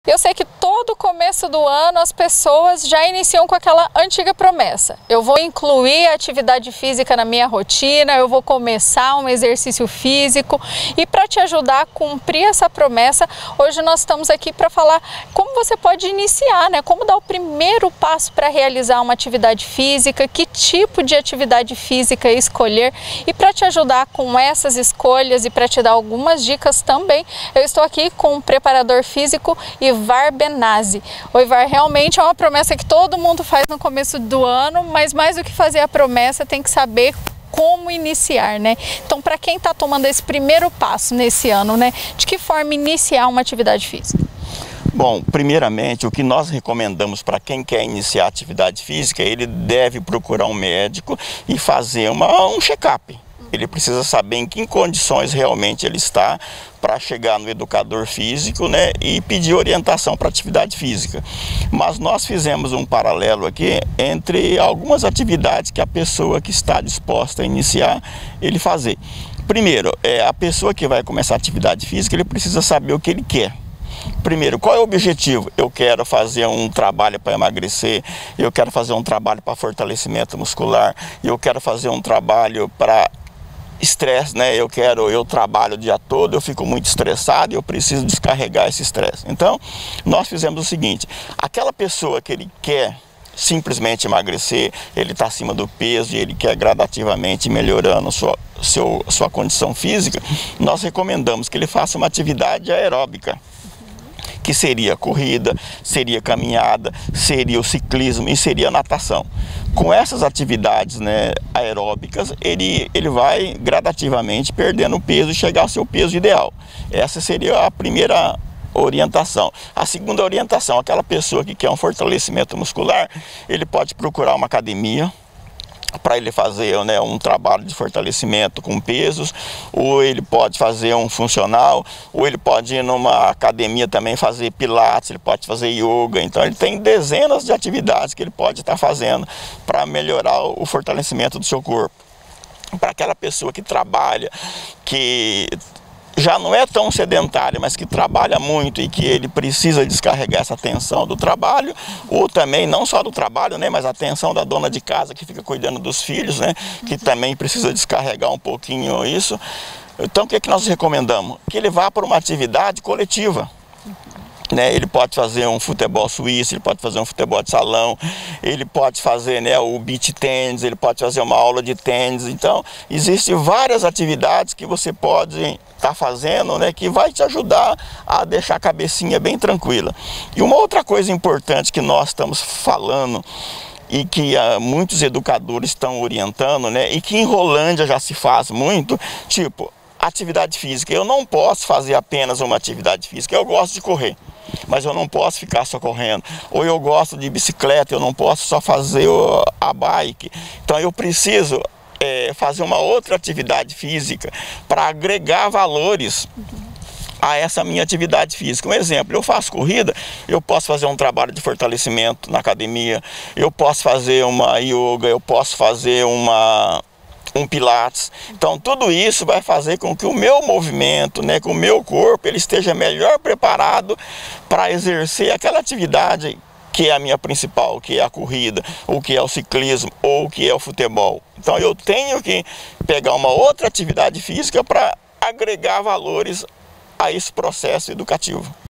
Eu sei que todo começo do ano as pessoas já iniciam com aquela antiga promessa. Eu vou incluir a atividade física na minha rotina, eu vou começar um exercício físico. E para te ajudar a cumprir essa promessa, hoje nós estamos aqui para falar como você pode iniciar, né? Como dar o primeiro passo para realizar uma atividade física, que tipo de atividade física escolher. E para te ajudar com essas escolhas e para te dar algumas dicas também, eu estou aqui com o preparador físico Ivar Benazzi. O Ivar, realmente é uma promessa que todo mundo faz no começo do ano, mas mais do que fazer a promessa, tem que saber como iniciar, né? Então, para quem está tomando esse primeiro passo nesse ano, né? De que forma iniciar uma atividade física? Bom, primeiramente, o que nós recomendamos para quem quer iniciar atividade física, ele deve procurar um médico e fazer um check-up. Ele precisa saber em que condições realmente ele está para chegar no educador físico, né, e pedir orientação para atividade física. Mas nós fizemos um paralelo aqui entre algumas atividades que a pessoa que está disposta a iniciar, ele fazer. Primeiro, a pessoa que vai começar a atividade física, ele precisa saber o que ele quer. Primeiro, qual é o objetivo? Eu quero fazer um trabalho para emagrecer, eu quero fazer um trabalho para fortalecimento muscular, eu quero fazer um trabalho para estresse, né? Eu trabalho o dia todo, eu fico muito estressado e eu preciso descarregar esse estresse. Então, nós fizemos o seguinte: aquela pessoa que ele quer simplesmente emagrecer, ele está acima do peso e ele quer gradativamente melhorando sua condição física, nós recomendamos que ele faça uma atividade aeróbica, que seria corrida, seria caminhada, seria o ciclismo e seria a natação. Com essas atividades, né, aeróbicas, ele vai gradativamente perdendo peso e chegar ao seu peso ideal. Essa seria a primeira orientação. A segunda orientação, aquela pessoa que quer um fortalecimento muscular, ele pode procurar uma academia para ele fazer, né, um trabalho de fortalecimento com pesos, ou ele pode fazer um funcional, ou ele pode ir numa academia também fazer pilates, ele pode fazer yoga. Então ele tem dezenas de atividades que ele pode estar fazendo para melhorar o fortalecimento do seu corpo. Para aquela pessoa que trabalha, que já não é tão sedentário, mas que trabalha muito e que ele precisa descarregar essa tensão do trabalho, ou também não só do trabalho, né, mas a tensão da dona de casa que fica cuidando dos filhos, né, que também precisa descarregar um pouquinho isso. Então, o que é que nós recomendamos? Que ele vá para uma atividade coletiva. Né, ele pode fazer um futebol suíço, ele pode fazer um futebol de salão, ele pode fazer, né, o beach tênis, ele pode fazer uma aula de tênis. Então, existem várias atividades que você pode estar fazendo, né, que vai te ajudar a deixar a cabecinha bem tranquila. E uma outra coisa importante que nós estamos falando e que muitos educadores estão orientando, né, e que em Rolândia já se faz muito, tipo, atividade física. Eu não posso fazer apenas uma atividade física. Eu gosto de correr, mas eu não posso ficar só correndo. Ou eu gosto de bicicleta, eu não posso só fazer a bike. Então eu preciso fazer uma outra atividade física para agregar valores a essa minha atividade física. Um exemplo, eu faço corrida, eu posso fazer um trabalho de fortalecimento na academia, eu posso fazer uma yoga, eu posso fazer um pilates. Então tudo isso vai fazer com que o meu movimento, né, com o meu corpo, ele esteja melhor preparado para exercer aquela atividade que é a minha principal, que é a corrida, ou que é o ciclismo, ou que é o futebol. Então eu tenho que pegar uma outra atividade física para agregar valores a esse processo educativo.